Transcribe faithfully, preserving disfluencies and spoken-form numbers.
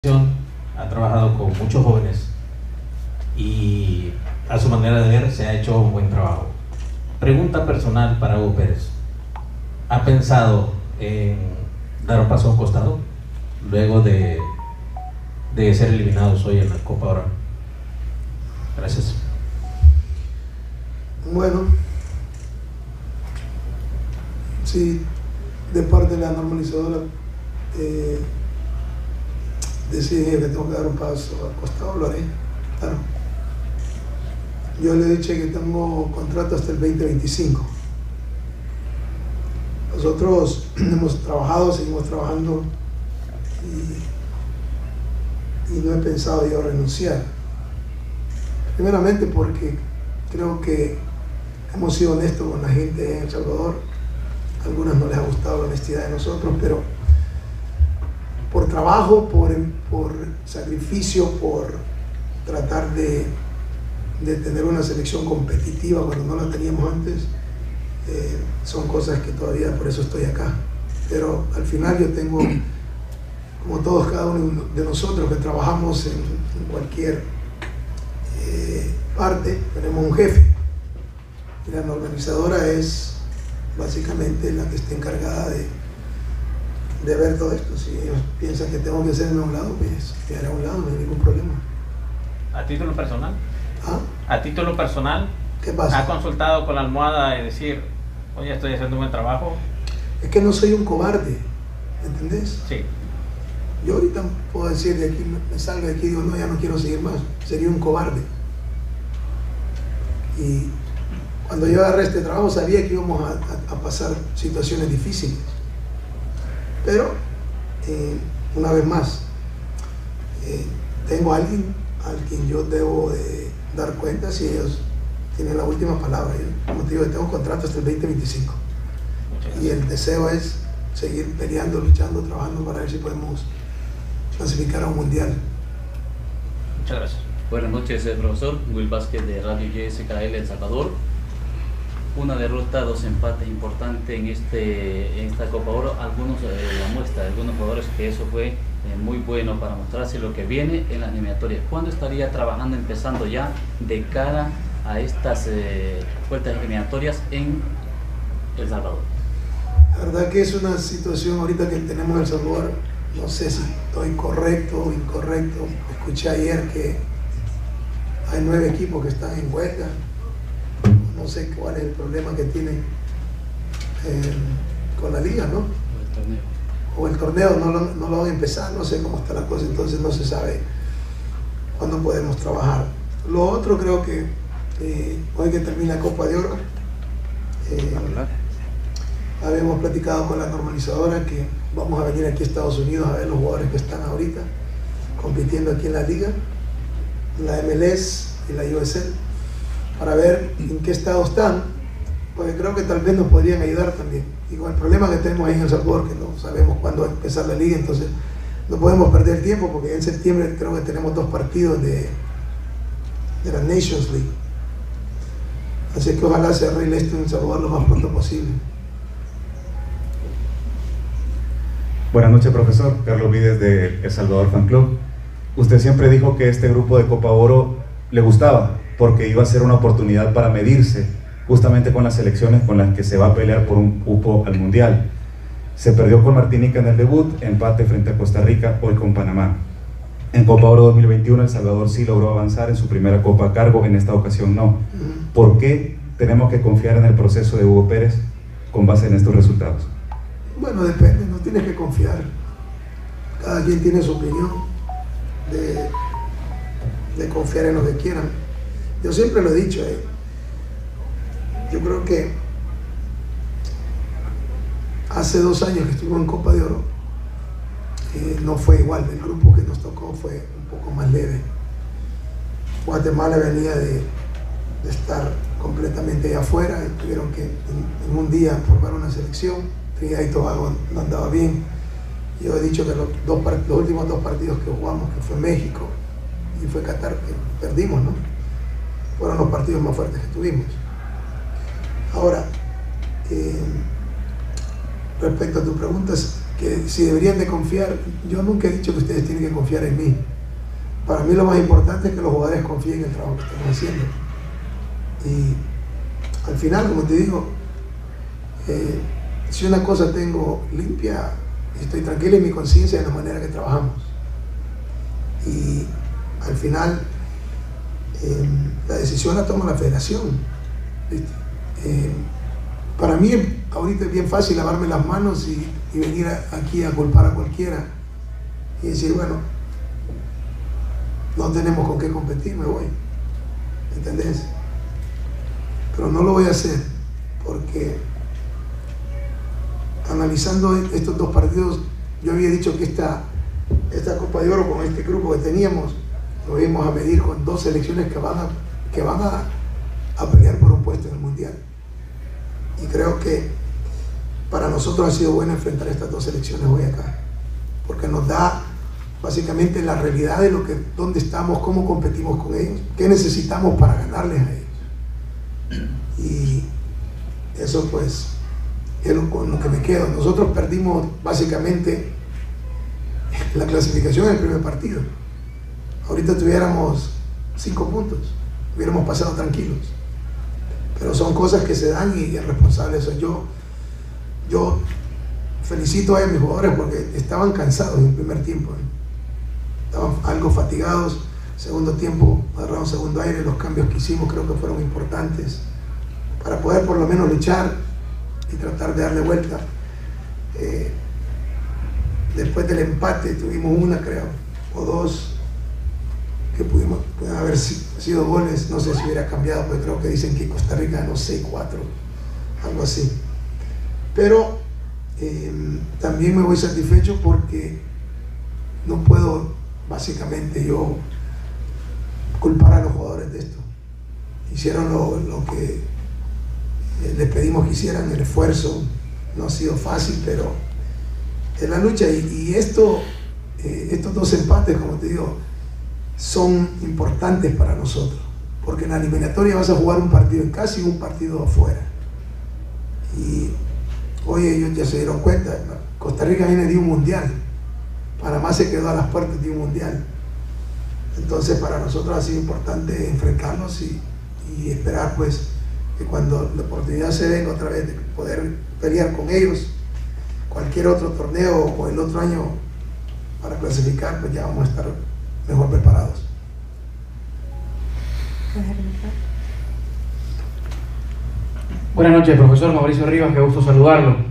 Ha trabajado con muchos jóvenes y a su manera de ver se ha hecho un buen trabajo. Pregunta personal para Hugo Pérez: ¿ha pensado en dar un paso a un costado luego de, de ser eliminados hoy en la Copa Oro? Gracias. Bueno, sí, de parte de la normalizadora eh, deciden que tengo que dar un paso al costado, lo haré, claro. Yo le he dicho que tengo contrato hasta el veinte veinticinco. Nosotros hemos trabajado, seguimos trabajando y, y no he pensado yo renunciar. Primeramente porque creo que hemos sido honestos con la gente en El Salvador. A algunas no les ha gustado la honestidad de nosotros, pero por trabajo, por, por sacrificio, por tratar de, de tener una selección competitiva cuando no la teníamos antes, eh, son cosas que todavía por eso estoy acá. Pero al final yo tengo, como todos, cada uno de nosotros que trabajamos en, en cualquier eh, parte, tenemos un jefe. Y la normalizadora es básicamente la que está encargada de, de ver todo esto. Si ellos piensan que tengo que hacerme a un lado, pues me haré a un lado, no hay ningún problema. ¿A título personal? ¿Ah? ¿A título personal? ¿Qué pasa? ¿Ha consultado con la almohada y decir, oye, estoy haciendo un buen trabajo? Es que no soy un cobarde, ¿entendés? Sí. Yo ahorita puedo decir de aquí, me salgo de aquí y digo, no, ya no quiero seguir más, sería un cobarde. Y cuando yo agarré este trabajo sabía que íbamos a, a, a pasar situaciones difíciles. Pero, eh, una vez más, eh, tengo a alguien al quien yo debo de dar cuenta si ellos tienen la última palabra. Yo, como te digo, tengo un contrato hasta el veinte veinticinco. Y el deseo es seguir peleando, luchando, trabajando para ver si podemos clasificar a un mundial. Muchas gracias. Buenas noches, profesor. Will Vázquez de Radio Y S K L El Salvador. Una derrota, dos empates importantes en, este, en esta Copa Oro. Algunos, eh, la muestra de algunos jugadores que eso fue eh, muy bueno para mostrarse lo que viene en las eliminatorias. ¿Cuándo estaría trabajando, empezando ya de cara a estas eh, vueltas eliminatorias en El Salvador? La verdad que es una situación ahorita que tenemos en El Salvador. No sé si estoy correcto o incorrecto. Escuché ayer que hay nueve equipos que están en huelga. No sé cuál es el problema que tienen eh, con la liga, ¿no? O el torneo. O el torneo no lo, no lo van a empezar, no sé cómo está la cosa, entonces no se sabe cuándo podemos trabajar. Lo otro, creo que eh, hoy que termina Copa de Oro, eh, habíamos platicado con la normalizadora que vamos a venir aquí a Estados Unidos a ver los jugadores que están ahorita compitiendo aquí en la liga, la M L S y la U S L, para ver en qué estado están, porque creo que tal vez nos podrían ayudar también. Y con el problema que tenemos ahí en El Salvador, que no sabemos cuándo va a empezar la liga, entonces no podemos perder el tiempo, porque en septiembre creo que tenemos dos partidos de, de la Nations League. Así que ojalá se arregle esto en El Salvador lo más pronto posible. Buenas noches, profesor. Carlos Vides de El Salvador Fan Club. Usted siempre dijo que este grupo de Copa Oro le gustaba porque iba a ser una oportunidad para medirse justamente con las selecciones con las que se va a pelear por un cupo al Mundial. Se perdió con Martinica en el debut, empate frente a Costa Rica, hoy con Panamá. En Copa Oro dos mil veintiuno El Salvador sí logró avanzar en su primera Copa a cargo, en esta ocasión no. ¿Por qué tenemos que confiar en el proceso de Hugo Pérez con base en estos resultados? Bueno, depende, no tienes que confiar. Cada quien tiene su opinión de, de confiar en lo que quieran. Yo siempre lo he dicho, eh. yo creo que hace dos años que estuvimos en Copa de Oro, eh, no fue igual. El grupo que nos tocó fue un poco más leve. Guatemala venía de, de estar completamente allá afuera, y tuvieron que en, en un día formar una selección. Trinidad y Tobago no andaba bien. Yo he dicho que los, dos, los últimos dos partidos que jugamos, que fue México y fue Qatar, que perdimos, ¿no? Fueron los partidos más fuertes que tuvimos. Ahora, eh, respecto a tus preguntas, que si deberían de confiar, yo nunca he dicho que ustedes tienen que confiar en mí. Para mí lo más importante es que los jugadores confíen en el trabajo que estamos haciendo. Y al final, como te digo, eh, si una cosa tengo limpia, estoy tranquilo en mi conciencia de la manera que trabajamos. Y al final, eh, la decisión la toma la federación, ¿viste? Eh, para mí ahorita es bien fácil lavarme las manos y, y venir a, aquí a culpar a cualquiera y decir, bueno, no tenemos con qué competir, me voy, ¿entendés? Pero no lo voy a hacer porque analizando estos dos partidos, yo había dicho que esta, esta Copa de Oro con este grupo que teníamos, nos íbamos a medir con dos selecciones que van a, que van a, a pelear por un puesto en el Mundial. Y creo que para nosotros ha sido bueno enfrentar estas dos selecciones hoy acá, porque nos da básicamente la realidad de lo que, dónde estamos, cómo competimos con ellos, qué necesitamos para ganarles a ellos. Y eso pues es lo, con lo que me quedo. Nosotros perdimos básicamente la clasificación en el primer partido. Ahorita tuviéramos cinco puntos, hubiéramos pasado tranquilos. Pero son cosas que se dan y el responsable soy yo. Yo felicito a mis jugadores porque estaban cansados en el primer tiempo. Estaban algo fatigados. Segundo tiempo, agarraron segundo aire. Los cambios que hicimos creo que fueron importantes para poder por lo menos luchar y tratar de darle vuelta. Eh, después del empate tuvimos una, creo, o dos que pudimos, pueden haber sido goles. No sé si hubiera cambiado, porque creo que dicen que Costa Rica ganó seis cuatro, algo así. Pero eh, también me voy satisfecho porque no puedo básicamente yo culpar a los jugadores de esto. Hicieron lo, lo que les pedimos que hicieran, el esfuerzo no ha sido fácil, pero es la lucha. Y, y esto, eh, estos dos empates, como te digo, son importantes para nosotros, porque en la eliminatoria vas a jugar un partido en casa y un partido afuera. Y hoy ellos ya se dieron cuenta, Costa Rica viene de un mundial, Panamá se quedó a las puertas de un mundial. Entonces para nosotros ha sido importante enfrentarnos y, y esperar pues que cuando la oportunidad se venga otra vez de poder pelear con ellos, cualquier otro torneo o el otro año para clasificar, pues ya vamos a estar mejor preparados. Buenas noches, profesor Mauricio Rivas, qué gusto saludarlo.